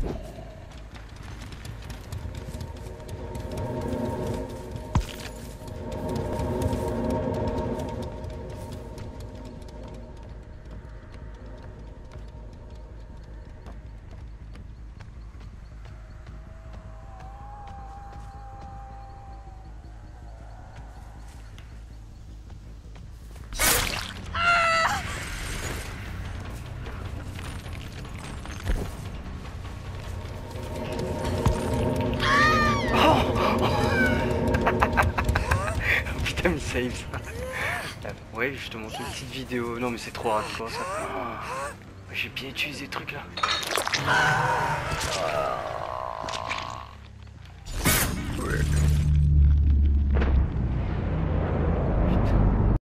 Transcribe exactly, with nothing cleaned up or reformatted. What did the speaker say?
Putain mais save ça. Ouais je te montre une petite vidéo. Non mais c'est trop hardcore ça. Oh, j'ai bien utilisé le truc là. Oh.